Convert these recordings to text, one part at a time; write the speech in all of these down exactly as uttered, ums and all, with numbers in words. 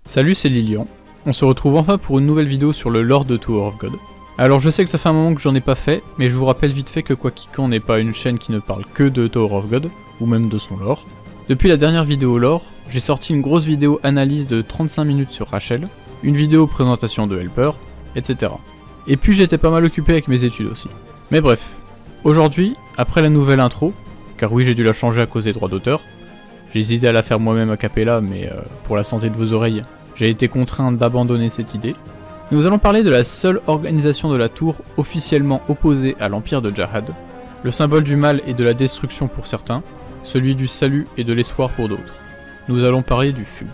Salut, c'est Lilian. On se retrouve enfin pour une nouvelle vidéo sur le lore de Tower of God. Alors je sais que ça fait un moment que j'en ai pas fait, mais je vous rappelle vite fait que Quackicon n'est pas une chaîne qui ne parle que de Tower of God, ou même de son lore. Depuis la dernière vidéo lore, j'ai sorti une grosse vidéo analyse de trente-cinq minutes sur Rachel, une vidéo présentation de Helper, et cetera. Et puis j'étais pas mal occupé avec mes études aussi. Mais bref, aujourd'hui, après la nouvelle intro, car oui j'ai dû la changer à cause des droits d'auteur, j'ai hésité à la faire moi-même a cappella, mais euh, pour la santé de vos oreilles, j'ai été contraint d'abandonner cette idée. Nous allons parler de la seule organisation de la tour officiellement opposée à l'empire de Jahad, le symbole du mal et de la destruction pour certains, celui du salut et de l'espoir pour d'autres. Nous allons parler du Fugue.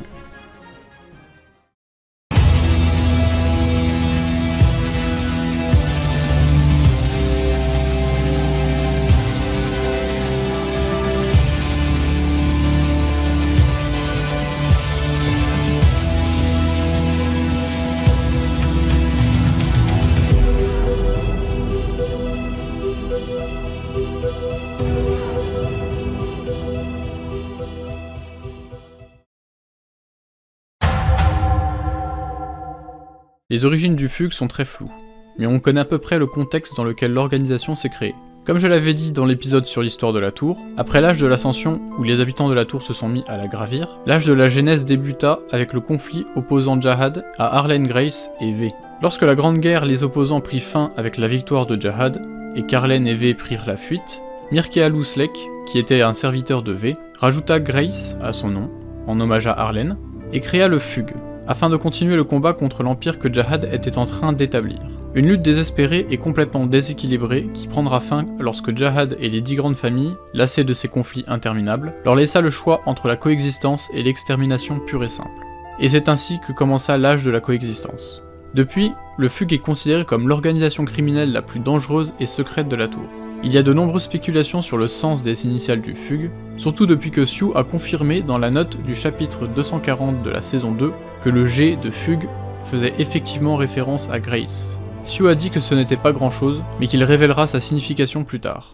Les origines du Fugue sont très floues, mais on connaît à peu près le contexte dans lequel l'organisation s'est créée. Comme je l'avais dit dans l'épisode sur l'histoire de la tour, après l'âge de l'ascension où les habitants de la tour se sont mis à la gravir, l'âge de la genèse débuta avec le conflit opposant Jahad à Arlen Grace et V. Lorsque la Grande Guerre les opposants prit fin avec la victoire de Jahad, et qu'Arlen et V prirent la fuite, Mirkealouslek, qui était un serviteur de V, rajouta Grace à son nom, en hommage à Arlen, et créa le Fugue, afin de continuer le combat contre l'empire que Jahad était en train d'établir. Une lutte désespérée et complètement déséquilibrée qui prendra fin lorsque Jahad et les dix grandes familles, lassées de ces conflits interminables, leur laissa le choix entre la coexistence et l'extermination pure et simple. Et c'est ainsi que commença l'âge de la coexistence. Depuis, le Fugue est considéré comme l'organisation criminelle la plus dangereuse et secrète de la tour. Il y a de nombreuses spéculations sur le sens des initiales du Fugue, surtout depuis que Sioux a confirmé dans la note du chapitre deux cent quarante de la saison deux que le G de Fugue faisait effectivement référence à Grace. Sioux a dit que ce n'était pas grand chose, mais qu'il révélera sa signification plus tard.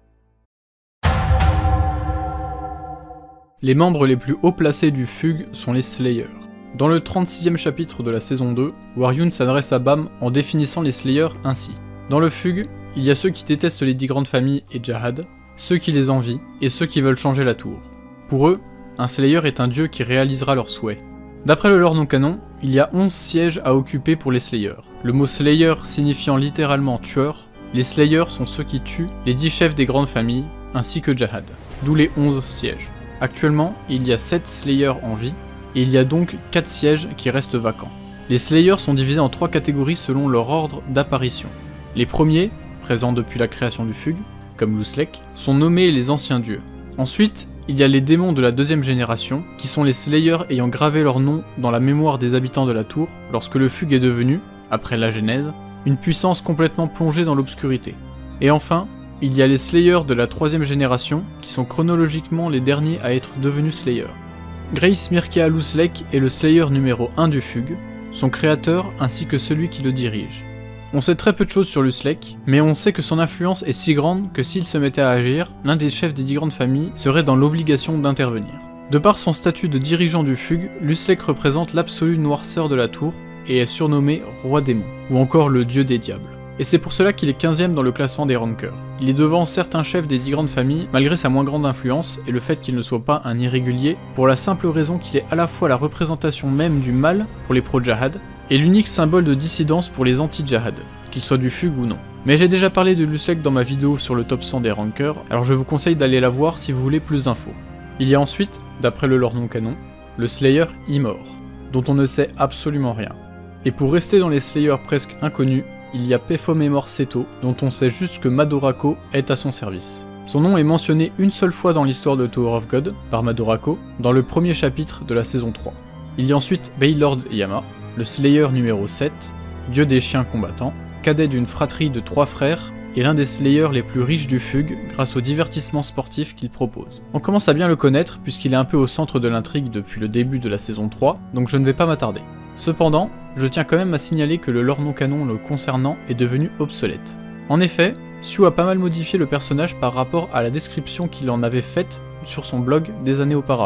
Les membres les plus haut placés du Fugue sont les Slayers. Dans le trente-sixième chapitre de la saison deux, Waryun s'adresse à Bam en définissant les Slayers ainsi. Dans le Fugue, il y a ceux qui détestent les dix grandes familles et Jahad, ceux qui les envient, et ceux qui veulent changer la tour. Pour eux, un Slayer est un dieu qui réalisera leurs souhaits. D'après le lore non canon, il y a onze sièges à occuper pour les Slayers. Le mot Slayer signifiant littéralement tueur, les Slayers sont ceux qui tuent les dix chefs des grandes familles, ainsi que Jahad, d'où les onze sièges. Actuellement, il y a sept Slayers en vie, et il y a donc quatre sièges qui restent vacants. Les Slayers sont divisés en trois catégories selon leur ordre d'apparition. Les premiers, présents depuis la création du Fugue, comme Louslek, sont nommés les anciens dieux. Ensuite, il y a les démons de la deuxième génération, qui sont les Slayers ayant gravé leur nom dans la mémoire des habitants de la tour, lorsque le Fugue est devenu, après la Genèse, une puissance complètement plongée dans l'obscurité. Et enfin, il y a les Slayers de la troisième génération, qui sont chronologiquement les derniers à être devenus Slayers. Grace Mirkealouslek est le Slayer numéro un du Fugue, son créateur ainsi que celui qui le dirige. On sait très peu de choses sur Louslek, mais on sait que son influence est si grande que s'il se mettait à agir, l'un des chefs des dix grandes familles serait dans l'obligation d'intervenir. De par son statut de dirigeant du Fugue, Louslek représente l'absolue noirceur de la tour et est surnommé Roi Démon, ou encore le dieu des diables. Et c'est pour cela qu'il est quinzième dans le classement des rankers. Il est devant certains chefs des dix grandes familles, malgré sa moins grande influence et le fait qu'il ne soit pas un irrégulier, pour la simple raison qu'il est à la fois la représentation même du mal pour les pro-Jahad, et l'unique symbole de dissidence pour les anti-Jahad, qu'ils soient du Fugue ou non. Mais j'ai déjà parlé de Louslek dans ma vidéo sur le top cent des rankers, alors je vous conseille d'aller la voir si vous voulez plus d'infos. Il y a ensuite, d'après le lore non canon, le Slayer Imor, dont on ne sait absolument rien. Et pour rester dans les Slayers presque inconnus, il y a Pefomemor Seto, dont on sait juste que Madorako est à son service. Son nom est mentionné une seule fois dans l'histoire de Tower of God, par Madorako, dans le premier chapitre de la saison trois. Il y a ensuite Baylord Yama, le Slayer numéro sept, dieu des chiens combattants, cadet d'une fratrie de trois frères, et l'un des Slayers les plus riches du Fugue grâce au divertissement sportif qu'il propose. On commence à bien le connaître puisqu'il est un peu au centre de l'intrigue depuis le début de la saison trois, donc je ne vais pas m'attarder. Cependant, je tiens quand même à signaler que le lore non canon le concernant est devenu obsolète. En effet, Sioux a pas mal modifié le personnage par rapport à la description qu'il en avait faite sur son blog des années auparavant.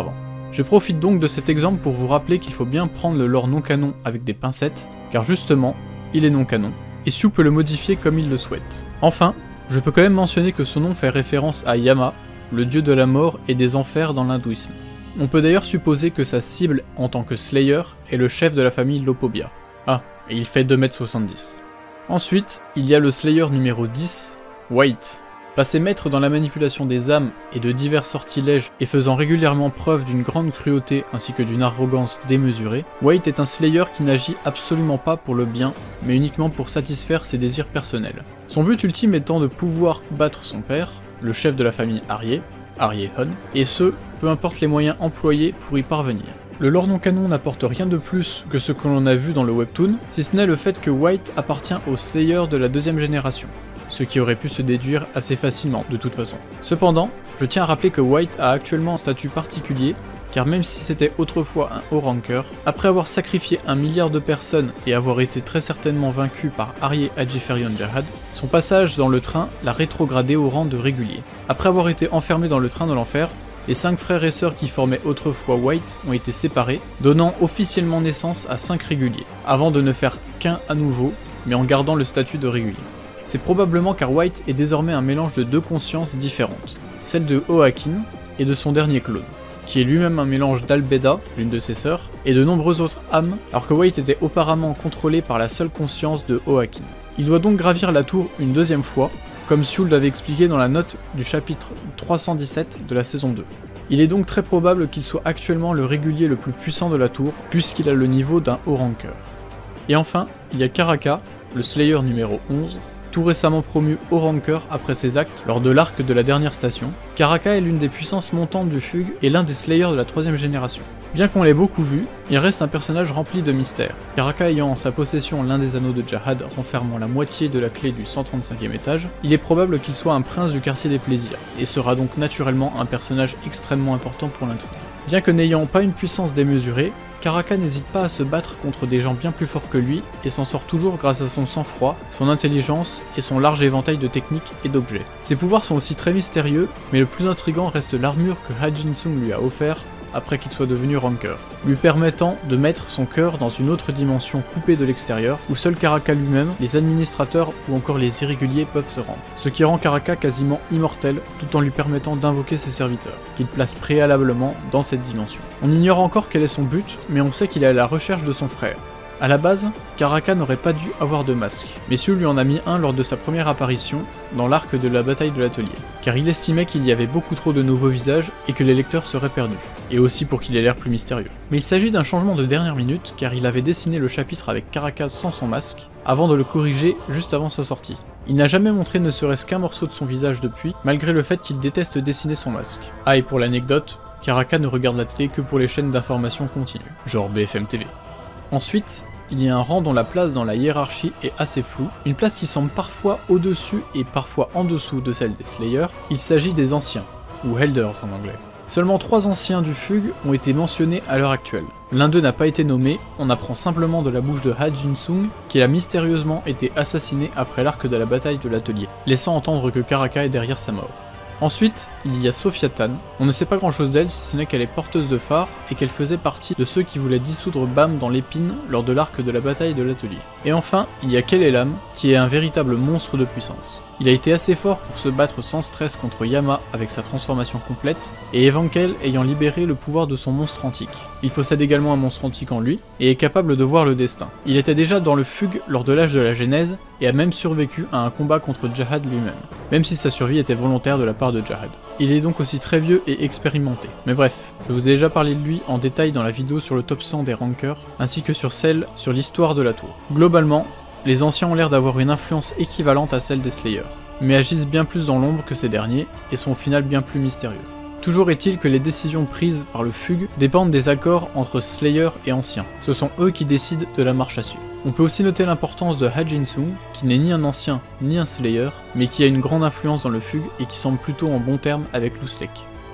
Je profite donc de cet exemple pour vous rappeler qu'il faut bien prendre le lore non canon avec des pincettes, car justement, il est non canon, et Sioux peut le modifier comme il le souhaite. Enfin, je peux quand même mentionner que son nom fait référence à Yama, le dieu de la mort et des enfers dans l'hindouisme. On peut d'ailleurs supposer que sa cible en tant que Slayer est le chef de la famille Lopobia. Ah, et il fait deux mètres soixante-dix. Ensuite, il y a le Slayer numéro dix, White. Passé maître dans la manipulation des âmes et de divers sortilèges et faisant régulièrement preuve d'une grande cruauté ainsi que d'une arrogance démesurée, White est un Slayer qui n'agit absolument pas pour le bien, mais uniquement pour satisfaire ses désirs personnels. Son but ultime étant de pouvoir battre son père, le chef de la famille Arie, Arie-Hun, et ce, peu importe les moyens employés pour y parvenir. Le lore non canon n'apporte rien de plus que ce que l'on a vu dans le webtoon, si ce n'est le fait que White appartient au Slayer de la deuxième génération, ce qui aurait pu se déduire assez facilement de toute façon. Cependant, je tiens à rappeler que White a actuellement un statut particulier, car même si c'était autrefois un haut ranker, après avoir sacrifié un milliard de personnes et avoir été très certainement vaincu par Arie Ajiferion Jahad, son passage dans le train l'a rétrogradé au rang de régulier. Après avoir été enfermé dans le train de l'enfer, les cinq frères et sœurs qui formaient autrefois White ont été séparés, donnant officiellement naissance à cinq réguliers, avant de ne faire qu'un à nouveau, mais en gardant le statut de régulier. C'est probablement car White est désormais un mélange de deux consciences différentes, celle de Oakin et de son dernier clone, qui est lui-même un mélange d'Albeda, l'une de ses sœurs, et de nombreuses autres âmes, alors que White était auparavant contrôlé par la seule conscience de Oakin. Il doit donc gravir la tour une deuxième fois, comme Sioux l'avait expliqué dans la note du chapitre trois cent dix-sept de la saison deux. Il est donc très probable qu'il soit actuellement le régulier le plus puissant de la tour, puisqu'il a le niveau d'un haut ranker. Et enfin, il y a Karaka, le Slayer numéro onze, tout récemment promu haut ranker après ses actes lors de l'arc de la dernière station. Karaka est l'une des puissances montantes du Fugue et l'un des Slayers de la troisième génération. Bien qu'on l'ait beaucoup vu, il reste un personnage rempli de mystères. Karaka ayant en sa possession l'un des anneaux de Jahad renfermant la moitié de la clé du cent trente-cinquième étage, il est probable qu'il soit un prince du quartier des plaisirs, et sera donc naturellement un personnage extrêmement important pour l'intrigue. Bien que n'ayant pas une puissance démesurée, Karaka n'hésite pas à se battre contre des gens bien plus forts que lui et s'en sort toujours grâce à son sang-froid, son intelligence et son large éventail de techniques et d'objets. Ses pouvoirs sont aussi très mystérieux, mais le plus intriguant reste l'armure que Ha Jin-sung lui a offert après qu'il soit devenu ranker, lui permettant de mettre son cœur dans une autre dimension coupée de l'extérieur, où seul Karaka lui-même, les administrateurs ou encore les irréguliers peuvent se rendre, ce qui rend Karaka quasiment immortel tout en lui permettant d'invoquer ses serviteurs, qu'il place préalablement dans cette dimension. On ignore encore quel est son but, mais on sait qu'il est à la recherche de son frère. A la base, Karaka n'aurait pas dû avoir de masque, mais Sioux lui en a mis un lors de sa première apparition dans l'arc de la bataille de l'atelier, car il estimait qu'il y avait beaucoup trop de nouveaux visages et que les lecteurs seraient perdus, et aussi pour qu'il ait l'air plus mystérieux. Mais il s'agit d'un changement de dernière minute, car il avait dessiné le chapitre avec Karaka sans son masque, avant de le corriger juste avant sa sortie. Il n'a jamais montré ne serait-ce qu'un morceau de son visage depuis, malgré le fait qu'il déteste dessiner son masque. Ah, et pour l'anecdote, Karaka ne regarde la télé que pour les chaînes d'information continue, genre B F M T V. Ensuite, il y a un rang dont la place dans la hiérarchie est assez floue, une place qui semble parfois au-dessus et parfois en dessous de celle des Slayers. Il s'agit des anciens, ou Elders en anglais. Seulement trois anciens du Fugue ont été mentionnés à l'heure actuelle. L'un d'eux n'a pas été nommé, on apprend simplement de la bouche de Ha Jin-sung qu'il a mystérieusement été assassiné après l'arc de la bataille de l'atelier, laissant entendre que Karaka est derrière sa mort. Ensuite, il y a Sophia Tan. On ne sait pas grand chose d'elle si ce n'est qu'elle est porteuse de phare et qu'elle faisait partie de ceux qui voulaient dissoudre Bam dans l'épine lors de l'arc de la bataille de l'atelier. Et enfin, il y a Kelelam, qui est un véritable monstre de puissance. Il a été assez fort pour se battre sans stress contre Yama avec sa transformation complète, et Evankel ayant libéré le pouvoir de son monstre antique. Il possède également un monstre antique en lui, et est capable de voir le destin. Il était déjà dans le Fugue lors de l'âge de la Genèse, et a même survécu à un combat contre Jahad lui-même, même si sa survie était volontaire de la part de Jahad. Il est donc aussi très vieux et expérimenté. Mais bref, je vous ai déjà parlé de lui en détail dans la vidéo sur le top cent des rankers, ainsi que sur celle sur l'histoire de la tour. Globalement, les anciens ont l'air d'avoir une influence équivalente à celle des Slayers, mais agissent bien plus dans l'ombre que ces derniers, et sont au final bien plus mystérieux. Toujours est-il que les décisions prises par le Fugue dépendent des accords entre Slayers et Anciens. Ce sont eux qui décident de la marche à suivre. On peut aussi noter l'importance de Ha Jin-sung, qui n'est ni un Ancien ni un Slayer, mais qui a une grande influence dans le Fugue et qui semble plutôt en bon terme avec Luslek.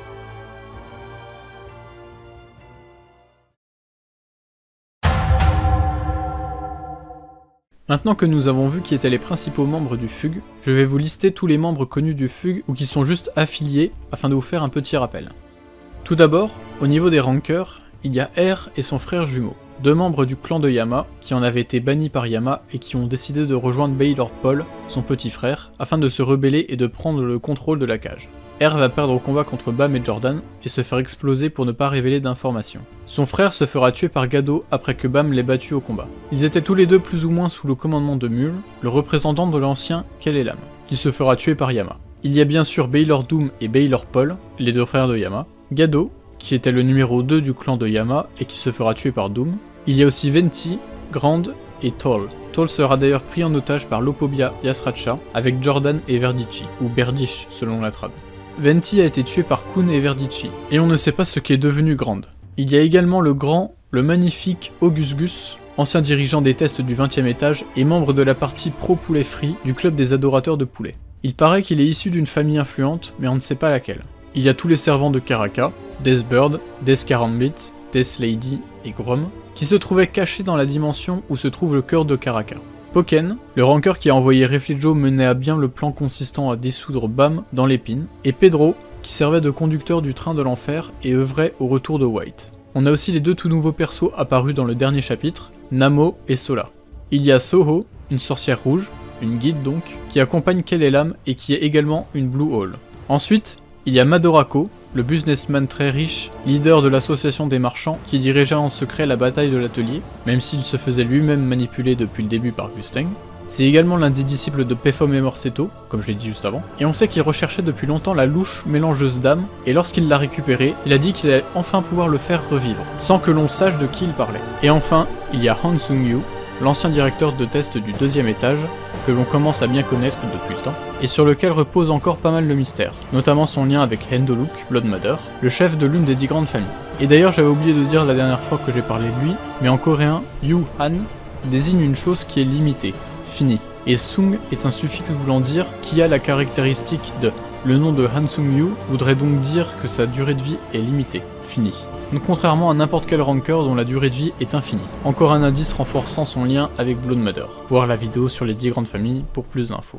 Maintenant que nous avons vu qui étaient les principaux membres du Fugue, je vais vous lister tous les membres connus du Fugue ou qui sont juste affiliés afin de vous faire un petit rappel. Tout d'abord, au niveau des rankers, il y a R et son frère jumeau, deux membres du clan de Yama qui en avaient été bannis par Yama et qui ont décidé de rejoindre Baylor Paul, son petit frère, afin de se rebeller et de prendre le contrôle de la cage. R va perdre au combat contre Bam et Jordan et se faire exploser pour ne pas révéler d'informations. Son frère se fera tuer par Gado après que Bam l'ait battu au combat. Ils étaient tous les deux plus ou moins sous le commandement de Mule, le représentant de l'ancien Kelelam, qui se fera tuer par Yama. Il y a bien sûr Baylor Doom et Baylor Paul, les deux frères de Yama, Gado, qui était le numéro deux du clan de Yama et qui se fera tuer par Doom. Il y a aussi Venti, Grand et Toll. Toll sera d'ailleurs pris en otage par Lopobia Yasracha avec Jordan et Verdici, ou Berdish selon la trad. Venti a été tué par Kun et Verdici, et on ne sait pas ce qu'est devenu Grand. Il y a également le grand, le magnifique August Gus, ancien dirigeant des tests du vingtième étage et membre de la partie pro poulet free du club des adorateurs de poulet. Il paraît qu'il est issu d'une famille influente, mais on ne sait pas laquelle. Il y a tous les servants de Karaka, Deathbird, Death Karambit, Death Lady et Grom, qui se trouvaient cachés dans la dimension où se trouve le cœur de Karaka. Poken, le rancœur qui a envoyé Reflejo mener à bien le plan consistant à dissoudre Bam dans l'épine, et Pedro, qui servait de conducteur du train de l'enfer et œuvrait au retour de White. On a aussi les deux tout nouveaux persos apparus dans le dernier chapitre, Namo et Sola. Il y a Soho, une sorcière rouge, une guide donc, qui accompagne Kelelam et qui est également une Blue Hole. Ensuite, il y a Madorako, le businessman très riche, leader de l'association des marchands, qui dirigeait en secret la bataille de l'atelier, même s'il se faisait lui-même manipuler depuis le début par Gusteng. C'est également l'un des disciples de Pefom et Morceto, comme je l'ai dit juste avant, et on sait qu'il recherchait depuis longtemps la louche mélangeuse d'âme, et lorsqu'il l'a récupérée, il a dit qu'il allait enfin pouvoir le faire revivre, sans que l'on sache de qui il parlait. Et enfin, il y a Han Sung-yu, l'ancien directeur de test du deuxième étage, que l'on commence à bien connaître depuis le temps, et sur lequel repose encore pas mal de mystères, notamment son lien avec Hendoluk, Blood Mother, le chef de l'une des dix grandes familles. Et d'ailleurs j'avais oublié de dire la dernière fois que j'ai parlé de lui, mais en coréen, Yu Han désigne une chose qui est limitée, finie, et Sung est un suffixe voulant dire qui a la caractéristique de. Le nom de Han Sung-yu voudrait donc dire que sa durée de vie est limitée, finie. Donc contrairement à n'importe quel rancœur dont la durée de vie est infinie. Encore un indice renforçant son lien avec Blood Mother. Voir la vidéo sur les dix grandes familles pour plus d'infos.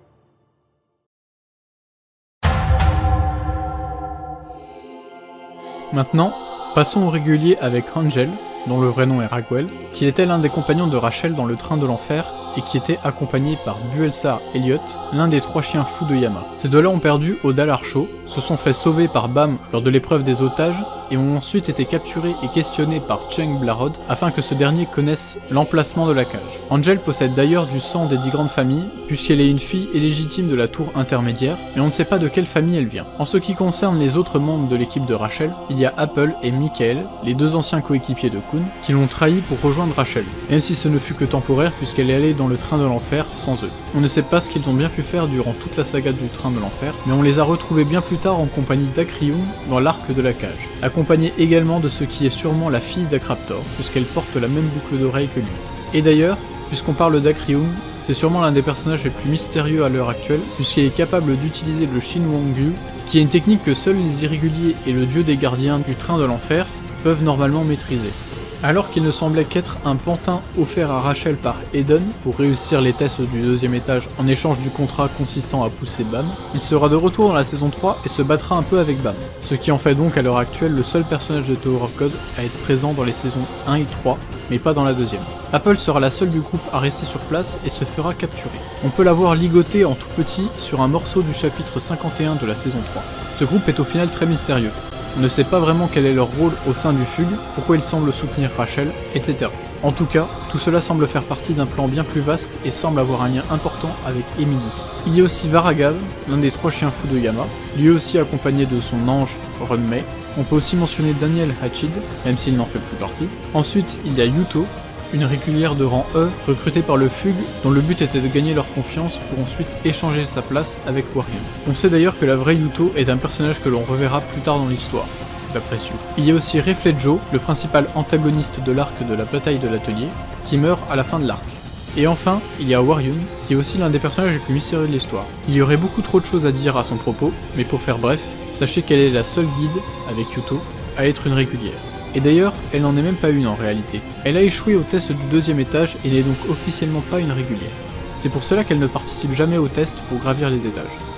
Maintenant, passons au régulier avec Angel, dont le vrai nom est Raguel, qui était l'un des compagnons de Rachel dans le train de l'enfer et qui était accompagné par Buelsar Elliot, l'un des trois chiens fous de Yama. Ces deux-là ont perdu au Dalar Show, se sont fait sauver par Bam lors de l'épreuve des otages et ont ensuite été capturés et questionnés par Cheng Blarod afin que ce dernier connaisse l'emplacement de la cage. Angel possède d'ailleurs du sang des dix grandes familles puisqu'elle est une fille illégitime de la tour intermédiaire, mais on ne sait pas de quelle famille elle vient. En ce qui concerne les autres membres de l'équipe de Rachel, il y a Apple et Michael, les deux anciens coéquipiers de Kun, qui l'ont trahi pour rejoindre Rachel, même si ce ne fut que temporaire puisqu'elle est allée dans le train de l'enfer sans eux. On ne sait pas ce qu'ils ont bien pu faire durant toute la saga du train de l'enfer, mais on les a retrouvés bien plus tard en compagnie d'Akrium dans l'arc de la cage, accompagné également de ce qui est sûrement la fille d'Akraptor, puisqu'elle porte la même boucle d'oreille que lui. Et d'ailleurs, puisqu'on parle d'Akrium, c'est sûrement l'un des personnages les plus mystérieux à l'heure actuelle, puisqu'il est capable d'utiliser le Shin Wangyu, qui est une technique que seuls les irréguliers et le dieu des gardiens du train de l'enfer peuvent normalement maîtriser. Alors qu'il ne semblait qu'être un pantin offert à Rachel par Eden pour réussir les tests du deuxième étage en échange du contrat consistant à pousser Bam, il sera de retour dans la saison trois et se battra un peu avec Bam, ce qui en fait donc à l'heure actuelle le seul personnage de Tower of God à être présent dans les saisons un et trois, mais pas dans la deuxième. Apple sera la seule du groupe à rester sur place et se fera capturer. On peut la voir ligoter en tout petit sur un morceau du chapitre cinquante et un de la saison trois. Ce groupe est au final très mystérieux. On ne sait pas vraiment quel est leur rôle au sein du Fugue, pourquoi ils semblent soutenir Rachel, et cetera. En tout cas, tout cela semble faire partie d'un plan bien plus vaste et semble avoir un lien important avec Emily. Il y a aussi Varagav, l'un des trois chiens fous de Yama, lui aussi accompagné de son ange Runmei. On peut aussi mentionner Daniel Hachid, même s'il n'en fait plus partie. Ensuite, il y a Yuto, une régulière de rang E, recrutée par le Fugue, dont le but était de gagner leur confiance pour ensuite échanger sa place avec Warrior. On sait d'ailleurs que la vraie Yuto est un personnage que l'on reverra plus tard dans l'histoire, d'après Sue. Il y a aussi Reflejo, le principal antagoniste de l'arc de la bataille de l'atelier, qui meurt à la fin de l'arc. Et enfin, il y a Waryun, qui est aussi l'un des personnages les plus mystérieux de l'histoire. Il y aurait beaucoup trop de choses à dire à son propos, mais pour faire bref, sachez qu'elle est la seule guide, avec Yuto, à être une régulière. Et d'ailleurs, elle n'en est même pas une en réalité. Elle a échoué au test du deuxième étage et n'est donc officiellement pas une régulière. C'est pour cela qu'elle ne participe jamais au test pour gravir les étages.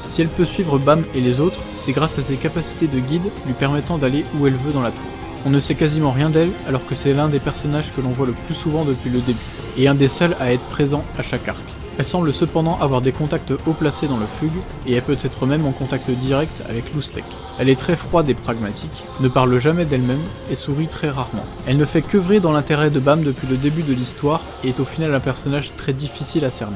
Si elle peut suivre Bam et les autres, c'est grâce à ses capacités de guide lui permettant d'aller où elle veut dans la tour. On ne sait quasiment rien d'elle alors que c'est l'un des personnages que l'on voit le plus souvent depuis le début, et un des seuls à être présent à chaque arc. Elle semble cependant avoir des contacts haut placés dans le Fugue, et elle peut être même en contact direct avec Lustek. Elle est très froide et pragmatique, ne parle jamais d'elle-même et sourit très rarement. Elle ne fait qu'œuvrer dans l'intérêt de Bam depuis le début de l'histoire et est au final un personnage très difficile à cerner.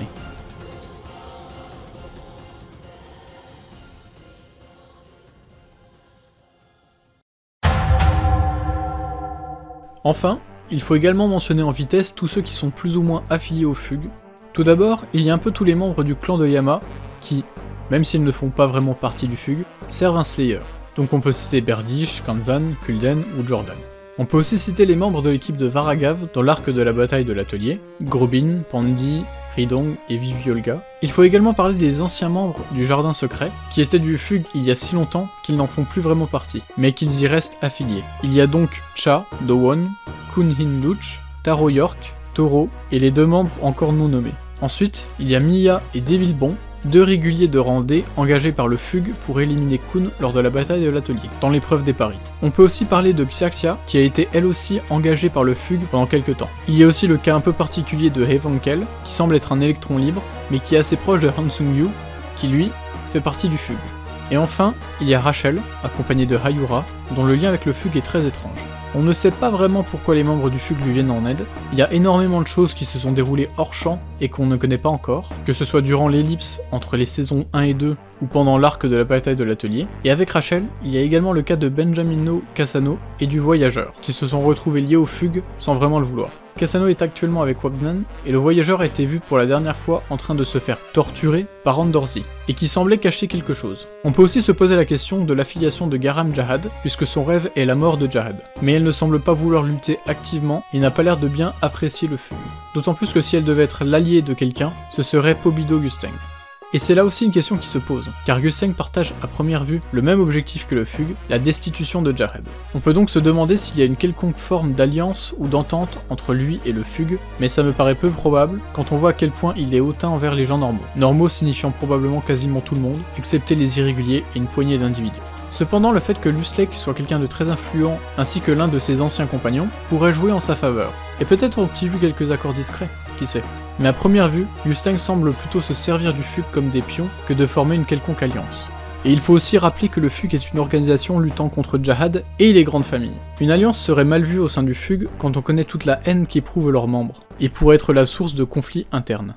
Enfin, il faut également mentionner en vitesse tous ceux qui sont plus ou moins affiliés au Fugue. Tout d'abord, il y a un peu tous les membres du clan de Yama qui, même s'ils ne font pas vraiment partie du Fugue, servent un Slayer. Donc on peut citer Berdish, Kanzan, Kulden ou Jordan. On peut aussi citer les membres de l'équipe de Varagav dans l'arc de la bataille de l'atelier, Grobin, Pandi, Ridong et Viviolga. Il faut également parler des anciens membres du Jardin Secret, qui étaient du Fugue il y a si longtemps qu'ils n'en font plus vraiment partie, mais qu'ils y restent affiliés. Il y a donc Cha, Dowon, Kun Hinduch, Taro York, Toro et les deux membres encore non nommés. Ensuite, il y a Mia et Devilbon, deux réguliers de rang D engagés par le Fugue pour éliminer Kun lors de la bataille de l'atelier, dans l'épreuve des paris. On peut aussi parler de Xiaxia, qui a été elle aussi engagée par le Fugue pendant quelques temps. Il y a aussi le cas un peu particulier de Hevankel, qui semble être un électron libre, mais qui est assez proche de Hansung Yu, qui lui, fait partie du Fugue. Et enfin, il y a Rachel, accompagnée de Hayura, dont le lien avec le Fugue est très étrange. On ne sait pas vraiment pourquoi les membres du Fugue lui viennent en aide, il y a énormément de choses qui se sont déroulées hors champ et qu'on ne connaît pas encore, que ce soit durant l'ellipse entre les saisons un et deux ou pendant l'arc de la bataille de l'atelier, et avec Rachel, il y a également le cas de Benjamino Cassano et du Voyageur, qui se sont retrouvés liés au Fugue sans vraiment le vouloir. Cassano est actuellement avec Wabnan, et le Voyageur a été vu pour la dernière fois en train de se faire torturer par Andorzi, et qui semblait cacher quelque chose. On peut aussi se poser la question de l'affiliation de Garam Jahad, puisque son rêve est la mort de Jahad. Mais elle ne semble pas vouloir lutter activement, et n'a pas l'air de bien apprécier le Fugue. D'autant plus que si elle devait être l'alliée de quelqu'un, ce serait Pobido Gusteng. Et c'est là aussi une question qui se pose, car Gusteng partage à première vue le même objectif que le Fugue, la destitution de Jahad. On peut donc se demander s'il y a une quelconque forme d'alliance ou d'entente entre lui et le Fugue, mais ça me paraît peu probable quand on voit à quel point il est hautain envers les gens normaux. Normaux signifiant probablement quasiment tout le monde, excepté les irréguliers et une poignée d'individus. Cependant, le fait que Lustek soit quelqu'un de très influent, ainsi que l'un de ses anciens compagnons, pourrait jouer en sa faveur. Et peut-être ont-ils vu quelques accords discrets, qui sait. Mais à première vue, Gusteng semble plutôt se servir du Fugue comme des pions que de former une quelconque alliance. Et il faut aussi rappeler que le Fugue est une organisation luttant contre Jahad et les grandes familles. Une alliance serait mal vue au sein du Fugue quand on connaît toute la haine qu'éprouvent leurs membres, et pourrait être la source de conflits internes.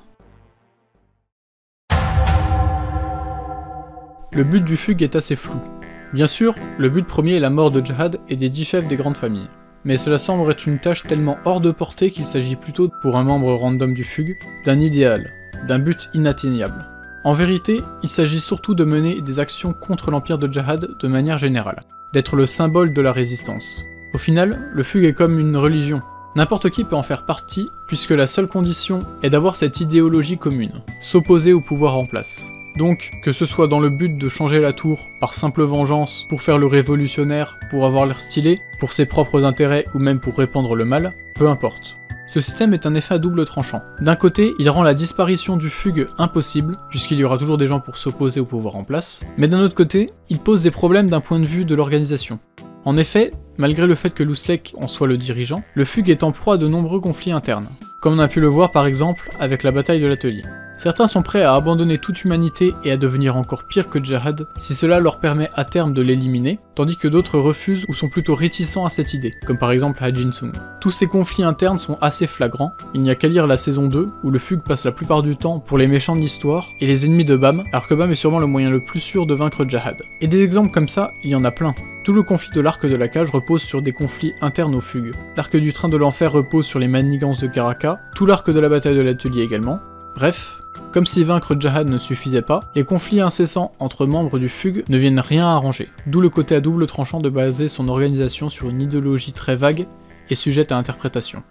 Le but du Fugue est assez flou. Bien sûr, le but premier est la mort de Jahad et des dix chefs des grandes familles. Mais cela semble être une tâche tellement hors de portée qu'il s'agit plutôt, pour un membre random du Fugue, d'un idéal, d'un but inatteignable. En vérité, il s'agit surtout de mener des actions contre l'empire de Jahad de manière générale, d'être le symbole de la résistance. Au final, le Fugue est comme une religion. N'importe qui peut en faire partie, puisque la seule condition est d'avoir cette idéologie commune, s'opposer au pouvoir en place. Donc, que ce soit dans le but de changer la tour par simple vengeance, pour faire le révolutionnaire, pour avoir l'air stylé, pour ses propres intérêts ou même pour répandre le mal, peu importe. Ce système est un effet à double tranchant. D'un côté, il rend la disparition du Fugue impossible, puisqu'il y aura toujours des gens pour s'opposer au pouvoir en place, mais d'un autre côté, il pose des problèmes d'un point de vue de l'organisation. En effet, malgré le fait que Lustek en soit le dirigeant, le Fugue est en proie à de nombreux conflits internes, comme on a pu le voir par exemple avec la bataille de l'atelier. Certains sont prêts à abandonner toute humanité et à devenir encore pire que Jahad si cela leur permet à terme de l'éliminer, tandis que d'autres refusent ou sont plutôt réticents à cette idée, comme par exemple Hajin Sung. Tous ces conflits internes sont assez flagrants, il n'y a qu'à lire la saison deux, où le Fugue passe la plupart du temps pour les méchants de l'histoire et les ennemis de Bam, alors que Bam est sûrement le moyen le plus sûr de vaincre Jahad. Et des exemples comme ça, il y en a plein. Tout le conflit de l'arc de la cage repose sur des conflits internes au Fugue. L'arc du train de l'enfer repose sur les manigances de Karaka, tout l'arc de la bataille de l'atelier également. Bref, comme si vaincre Jahad ne suffisait pas, les conflits incessants entre membres du Fugue ne viennent rien arranger, d'où le côté à double tranchant de baser son organisation sur une idéologie très vague et sujette à interprétation.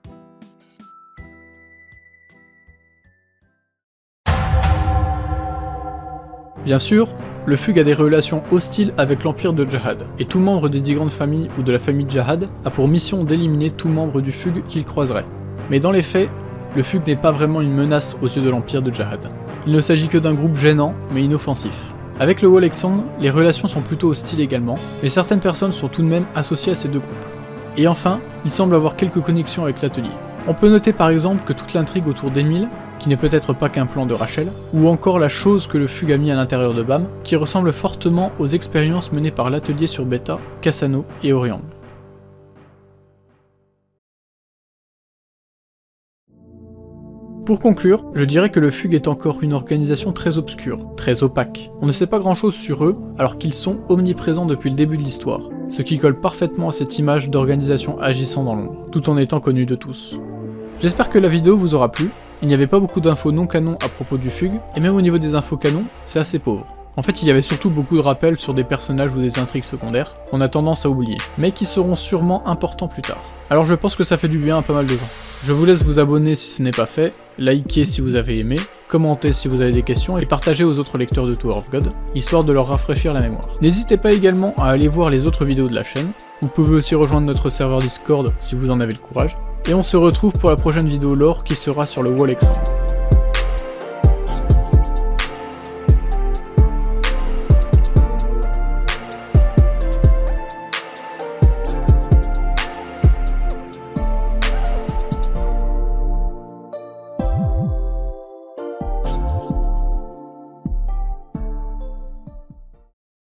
Bien sûr, le Fugue a des relations hostiles avec l'empire de Jahad, et tout membre des dix grandes familles ou de la famille Jahad a pour mission d'éliminer tout membre du Fugue qu'il croiserait. Mais dans les faits, le Fugue n'est pas vraiment une menace aux yeux de l'empire de Jahad. Il ne s'agit que d'un groupe gênant, mais inoffensif. Avec le Wolexand, les relations sont plutôt hostiles également, mais certaines personnes sont tout de même associées à ces deux groupes. Et enfin, il semble avoir quelques connexions avec l'atelier. On peut noter par exemple que toute l'intrigue autour d'Emile, qui n'est peut-être pas qu'un plan de Rachel, ou encore la chose que le Fugue a mis à l'intérieur de Bam, qui ressemble fortement aux expériences menées par l'atelier sur Beta, Cassano et Orion. Pour conclure, je dirais que le Fugue est encore une organisation très obscure, très opaque. On ne sait pas grand chose sur eux, alors qu'ils sont omniprésents depuis le début de l'histoire, ce qui colle parfaitement à cette image d'organisation agissant dans l'ombre, tout en étant connue de tous. J'espère que la vidéo vous aura plu. Il n'y avait pas beaucoup d'infos non canon à propos du Fugue, et même au niveau des infos canon, c'est assez pauvre. En fait, il y avait surtout beaucoup de rappels sur des personnages ou des intrigues secondaires, qu'on a tendance à oublier, mais qui seront sûrement importants plus tard. Alors je pense que ça fait du bien à pas mal de gens. Je vous laisse vous abonner si ce n'est pas fait, liker si vous avez aimé, commenter si vous avez des questions et partager aux autres lecteurs de Tower of God, histoire de leur rafraîchir la mémoire. N'hésitez pas également à aller voir les autres vidéos de la chaîne, vous pouvez aussi rejoindre notre serveur Discord si vous en avez le courage, et on se retrouve pour la prochaine vidéo lore qui sera sur le Wolexand.